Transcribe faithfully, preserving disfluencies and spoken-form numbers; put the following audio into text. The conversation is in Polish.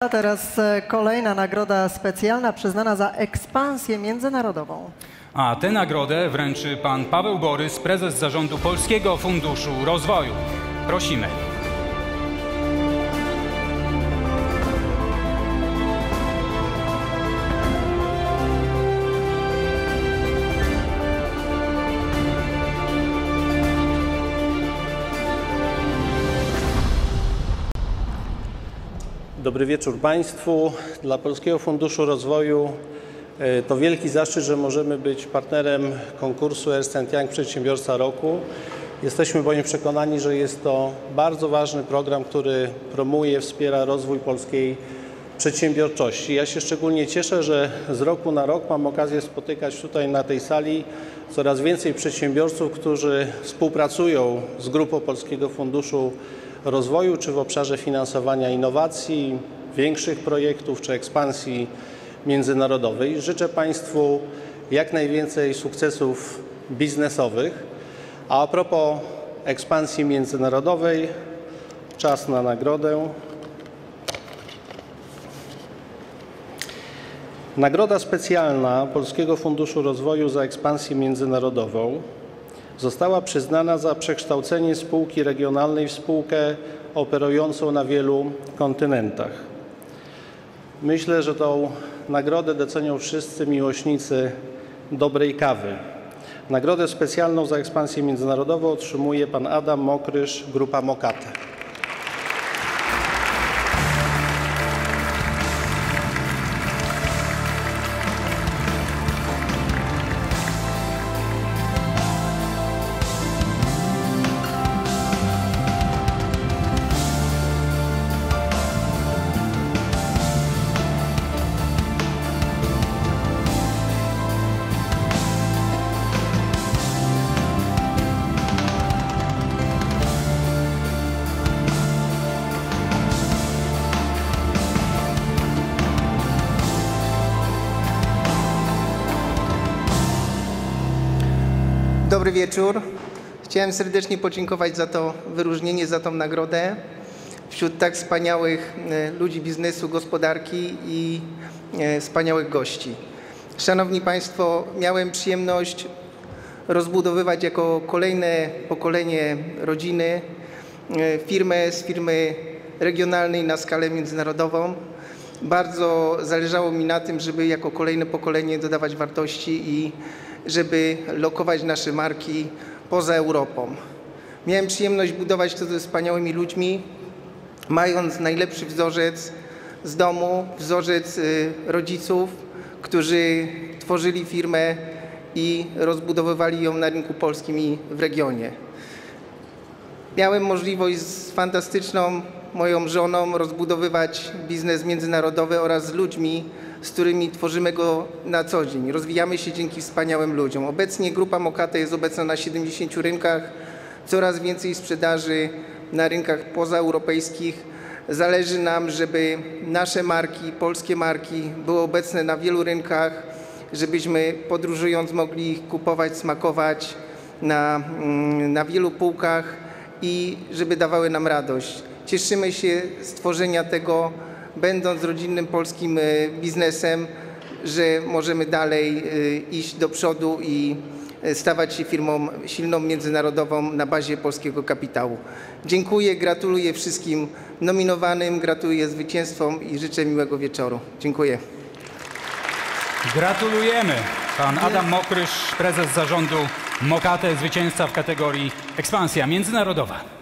A teraz kolejna nagroda specjalna przyznana za ekspansję międzynarodową. A tę nagrodę wręczy pan Paweł Borys, prezes zarządu Polskiego Funduszu Rozwoju. Prosimy. Dobry wieczór Państwu. Dla Polskiego Funduszu Rozwoju to wielki zaszczyt, że możemy być partnerem konkursu Ernst and Young Przedsiębiorca Roku. Jesteśmy bowiem przekonani, że jest to bardzo ważny program, który promuje, wspiera rozwój polskiej przedsiębiorczości. Ja się szczególnie cieszę, że z roku na rok mam okazję spotykać tutaj na tej sali coraz więcej przedsiębiorców, którzy współpracują z Grupą Polskiego Funduszu Rozwoju, czy w obszarze finansowania innowacji, większych projektów, czy ekspansji międzynarodowej. Życzę Państwu jak najwięcej sukcesów biznesowych. A a propos ekspansji międzynarodowej, czas na nagrodę. Nagroda specjalna Polskiego Funduszu Rozwoju za ekspansję międzynarodową została przyznana za przekształcenie spółki regionalnej w spółkę operującą na wielu kontynentach. Myślę, że tą nagrodę docenią wszyscy miłośnicy dobrej kawy. Nagrodę specjalną za ekspansję międzynarodową otrzymuje pan Adam Mokrysz, Grupa Mokate. Dobry wieczór. Chciałem serdecznie podziękować za to wyróżnienie, za tą nagrodę wśród tak wspaniałych ludzi biznesu, gospodarki i wspaniałych gości. Szanowni Państwo, miałem przyjemność rozbudowywać jako kolejne pokolenie rodziny firmę z firmy regionalnej na skalę międzynarodową. Bardzo zależało mi na tym, żeby jako kolejne pokolenie dodawać wartości i żeby lokować nasze marki poza Europą. Miałem przyjemność budować to ze wspaniałymi ludźmi, mając najlepszy wzorzec z domu, wzorzec rodziców, którzy tworzyli firmę i rozbudowywali ją na rynku polskim i w regionie. Miałem możliwość z fantastyczną moją żoną rozbudowywać biznes międzynarodowy oraz z ludźmi, z którymi tworzymy go na co dzień. Rozwijamy się dzięki wspaniałym ludziom. Obecnie Grupa Mokate jest obecna na siedemdziesięciu rynkach, coraz więcej sprzedaży na rynkach pozaeuropejskich. Zależy nam, żeby nasze marki, polskie marki były obecne na wielu rynkach, żebyśmy podróżując mogli ich kupować, smakować na, na wielu półkach i żeby dawały nam radość. Cieszymy się z tworzenia tego, będąc rodzinnym polskim biznesem, że możemy dalej iść do przodu i stawać się firmą silną, międzynarodową na bazie polskiego kapitału. Dziękuję, gratuluję wszystkim nominowanym, gratuluję zwycięzcom i życzę miłego wieczoru. Dziękuję. Gratulujemy. Pan Adam Mokrysz, prezes zarządu Mokate, zwycięzca w kategorii ekspansja międzynarodowa.